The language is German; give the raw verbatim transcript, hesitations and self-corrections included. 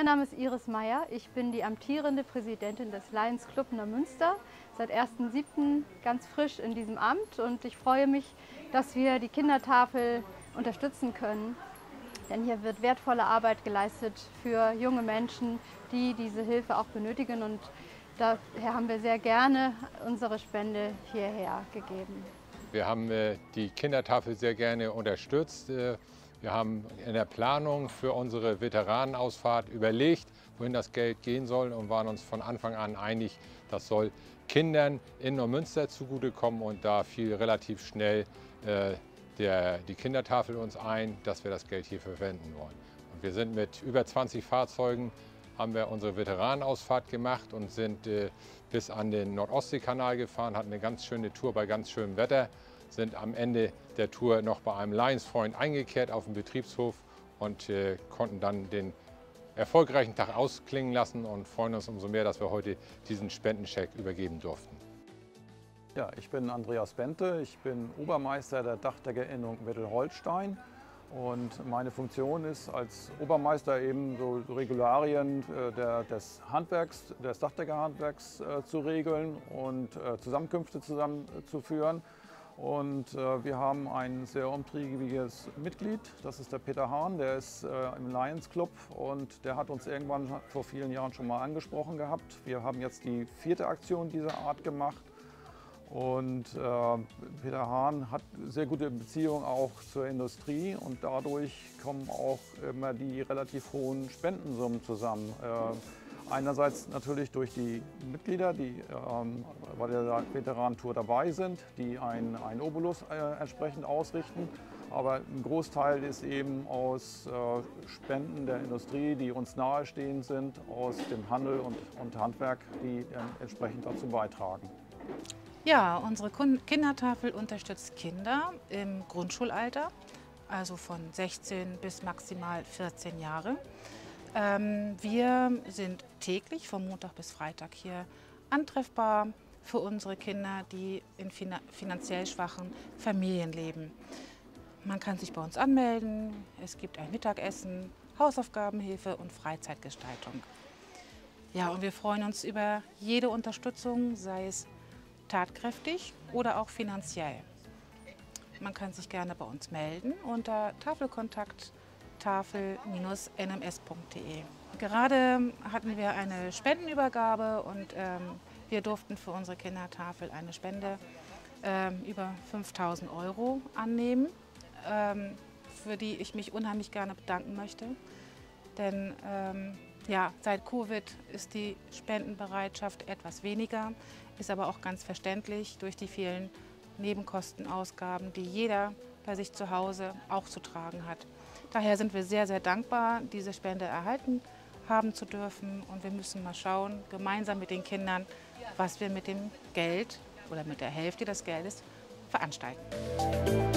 mein Name ist Iris Meyer. Ich bin die amtierende Präsidentin des Lions Club Neumünster, seit ersten siebten ganz frisch in diesem Amt, und ich freue mich, dass wir die Kindertafel unterstützen können. Denn hier wird wertvolle Arbeit geleistet für junge Menschen, die diese Hilfe auch benötigen, und daher haben wir sehr gerne unsere Spende hierher gegeben. Wir haben äh, die Kindertafel sehr gerne unterstützt. Äh, wir haben in der Planung für unsere Veteranenausfahrt überlegt, wohin das Geld gehen soll, und waren uns von Anfang an einig, das soll Kindern in Neumünster zugutekommen, und da fiel relativ schnell äh, der, die Kindertafel uns ein, dass wir das Geld hier verwenden wollen. Und wir sind mit über zwanzig Fahrzeugen, haben wir unsere Veteranenausfahrt gemacht und sind äh, bis an den Nordostseekanal gefahren, hatten eine ganz schöne Tour bei ganz schönem Wetter, sind am Ende der Tour noch bei einem Lions-Freund eingekehrt auf dem Betriebshof und äh, konnten dann den erfolgreichen Tag ausklingen lassen und freuen uns umso mehr, dass wir heute diesen Spendencheck übergeben durften. Ja, ich bin Andreas Bente, ich bin Obermeister der Dachdeckerinnung Mittelholstein. Und meine Funktion ist als Obermeister eben so Regularien äh, der, des Handwerks, des Dachdeckerhandwerks äh, zu regeln und äh, Zusammenkünfte zusammenzuführen. Und äh, wir haben ein sehr umtriebiges Mitglied, das ist der Peter Hahn, der ist äh, im Lions Club, und der hat uns irgendwann vor vielen Jahren schon mal angesprochen gehabt. Wir haben jetzt die vierte Aktion dieser Art gemacht. Und äh, Peter Hahn hat sehr gute Beziehungen auch zur Industrie, und dadurch kommen auch immer die relativ hohen Spendensummen zusammen. Äh, einerseits natürlich durch die Mitglieder, die ähm, bei der Veteranentour dabei sind, die einen, einen Obolus äh, entsprechend ausrichten. Aber ein Großteil ist eben aus äh, Spenden der Industrie, die uns nahestehend sind, aus dem Handel und, und Handwerk, die äh, entsprechend dazu beitragen. Ja, unsere Kindertafel unterstützt Kinder im Grundschulalter, also von sechzehn bis maximal vierzehn Jahre. Ähm, wir sind täglich von Montag bis Freitag hier antreffbar für unsere Kinder, die in finanziell schwachen Familien leben. Man kann sich bei uns anmelden, es gibt ein Mittagessen, Hausaufgabenhilfe und Freizeitgestaltung. Ja, und wir freuen uns über jede Unterstützung, sei es tatkräftig oder auch finanziell. Man kann sich gerne bei uns melden unter Tafelkontakt tafel Bindestrich n m s punkt d e. Gerade hatten wir eine Spendenübergabe, und ähm, wir durften für unsere Kindertafel eine Spende ähm, über fünftausend Euro annehmen, ähm, für die ich mich unheimlich gerne bedanken möchte. Denn ähm, ja, seit Covid ist die Spendenbereitschaft etwas weniger, ist aber auch ganz verständlich durch die vielen Nebenkostenausgaben, die jeder bei sich zu Hause auch zu tragen hat. Daher sind wir sehr, sehr dankbar, diese Spende erhalten haben zu dürfen, und wir müssen mal schauen, gemeinsam mit den Kindern, was wir mit dem Geld oder mit der Hälfte des Geldes veranstalten.